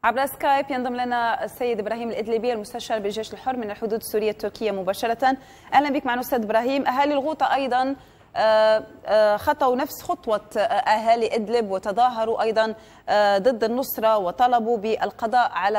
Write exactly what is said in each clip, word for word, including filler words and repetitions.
عبر سكايب ينضم لنا السيد إبراهيم الإدلبي المستشار بالجيش الحر من الحدود السورية التركية مباشرة. أهلا بك معنا أستاذ إبراهيم. أهالي الغوطة أيضا خطوا نفس خطوة أهالي إدلب وتظاهروا أيضا ضد النصرة وطلبوا بالقضاء على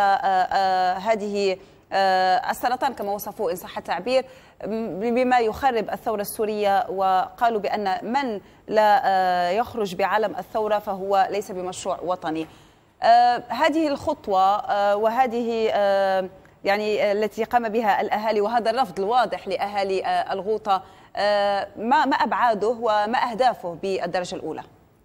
هذه السرطان كما وصفوه إن صح التعبير بما يخرب الثورة السورية، وقالوا بأن من لا يخرج بعلم الثورة فهو ليس بمشروع وطني. آه هذه الخطوة آه وهذه آه يعني التي قام بها الأهالي وهذا الرفض الواضح لأهالي آه الغوطة آه ما ما أبعاده وما أهدافه بالدرجة الأولى؟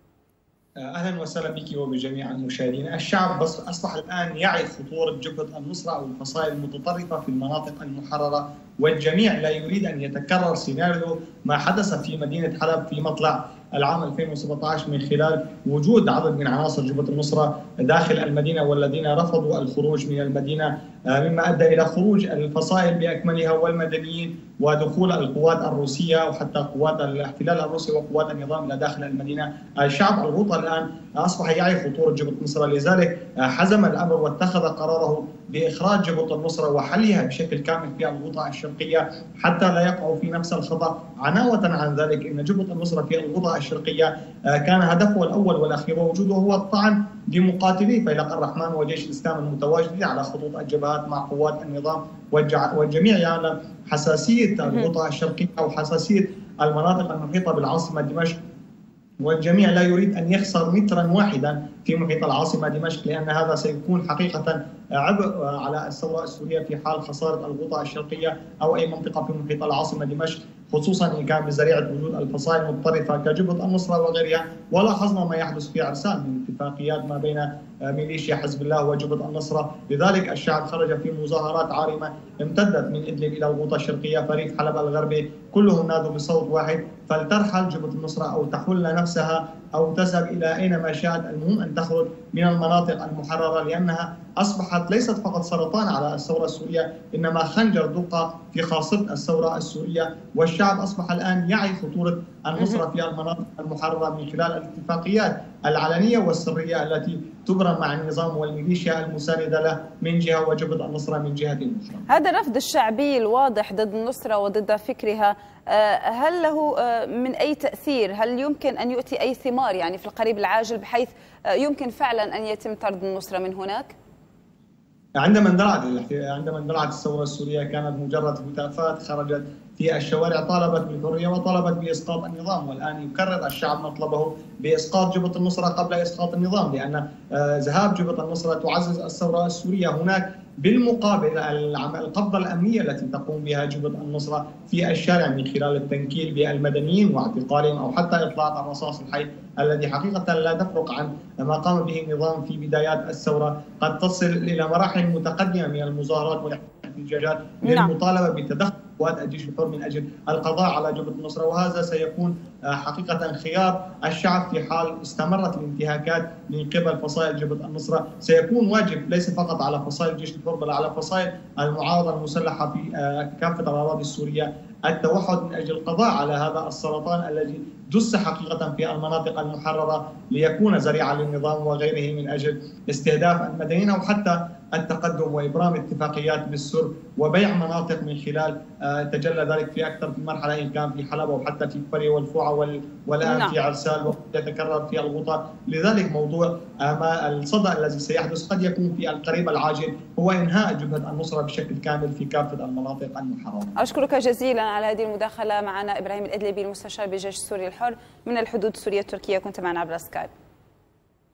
أهلا وسهلا بك وبجميع المشاهدين. الشعب بس أصبح الآن يعي خطورة جبهة النصرة أو الفصائل المتطرفة في المناطق المحررة، والجميع لا يريد أن يتكرر سيناريو ما حدث في مدينة حلب في مطلع العام ألفين وسبعطعش من خلال وجود عدد من عناصر جبهة النصرة داخل المدينة والذين رفضوا الخروج من المدينة، مما أدى إلى خروج الفصائل بأكملها والمدنيين ودخول القوات الروسية وحتى قوات الاحتلال الروسي وقوات النظام إلى داخل المدينة. الشعب الغوطة الآن أصبح يعي خطورة جبهة النصرة، لذلك حزم الأمر واتخذ قراره بإخراج جبهة النصرة وحلها بشكل كامل في الغوطة الشرقية حتى لا يقعوا في نفس الخطأ. علاوة عن ذلك أن جبهة النصرة في الغوطة الشرقية كان هدفه الأول والأخير ووجوده هو الطعن بمقاتلي فيلق الرحمن وجيش الإسلام المتواجدين على خطوط الجبهات مع قوات النظام، والجميع يعلم حساسية الغوطة الشرقية أو حساسية المناطق المحيطة بالعاصمة دمشق، والجميع لا يريد أن يخسر مترا واحدا في محيط العاصمة دمشق، لأن هذا سيكون حقيقة عبء على الثورة السورية في حال خسارة الغوطة الشرقية أو أي منطقة في محيط العاصمة دمشق، خصوصا إن كان بذريعة وجود الفصائل المتطرفة كجبهة النصرة وغيرها. ولاحظنا ما يحدث في عرسان من اتفاقيات ما بين ميليشيا حزب الله وجبهة النصرة. لذلك الشعب خرج في مظاهرات عارمة امتدت من إدلب إلى الغوطة الشرقية فريق حلب الغربي، كلهم نادوا بصوت واحد فلترحل جبهة النصرة أو تحل نفسها أو تذهب إلى أينما شاءت، المهم أن تخرج من المناطق المحررة، لأنها أصبحت ليست فقط سرطان على الثورة السورية إنما خنجر دق في خاصرة الثورة السورية. والشعب أصبح الآن يعي خطورة النصرة في المناطق المحررة من خلال الاتفاقيات العلنية والسرية التي تبرم مع النظام والميليشيا المساندة له من جهة وجبهة النصرة من جهة أخرى. هذا الرفض الشعبي الواضح ضد النصرة وضد فكرها هل له من أي تأثير؟ هل يمكن أن يؤتي أي ثمار يعني في القريب العاجل بحيث يمكن فعلا أن يتم طرد النصرة من هناك؟ عندما اندلعت عندما اندلعت الثورة السورية كانت مجرد هتافات خرجت في الشوارع طالبت بالحرية وطالبت بإسقاط النظام، والآن يكرر الشعب مطلبه بإسقاط جبهة النصرة قبل إسقاط النظام، لأن ذهاب جبهة النصرة تعزز الثورة السورية. هناك بالمقابل القبضة الأمنية التي تقوم بها جبهة النصرة في الشارع من خلال التنكيل بالمدنيين واعتقالهم أو حتى إطلاق الرصاص الحي الذي حقيقة لا تفرق عن ما قام به النظام في بدايات الثورة، قد تصل إلى مراحل متقدمة من المظاهرات والاحتجاجات للمطالبة بتدخل قوات الجيش الحر من أجل القضاء على جبهة النصرة. وهذا سيكون حقيقة خيار الشعب في حال استمرت الانتهاكات من قبل فصائل جبهة النصرة. سيكون واجب ليس فقط على فصائل الجيش الحر بل على فصائل المعارضة المسلحة في كافة الأراضي السورية التوحد من أجل القضاء على هذا السرطان الذي دس حقيقة في المناطق المحررة ليكون ذريعة للنظام وغيره من أجل استهداف المدنيين أو حتى التقدم وإبرام اتفاقيات بالسر وبيع مناطق من خلال تجلى ذلك في أكثر من مرحلة إن كان في حلب أو حتى في كفري والفوعة والآن نعم. في عرسال ويتكرر في الغوطة. لذلك موضوع ما الصدى الذي سيحدث قد يكون في القريب العاجل هو إنهاء جبهة النصرة بشكل كامل في كافة المناطق المحررة. أشكرك جزيلا على هذه المداخلة معنا إبراهيم الإدلبي المستشار بالجيش السوري الحر من الحدود السورية التركية، كنت معنا عبر سكايب.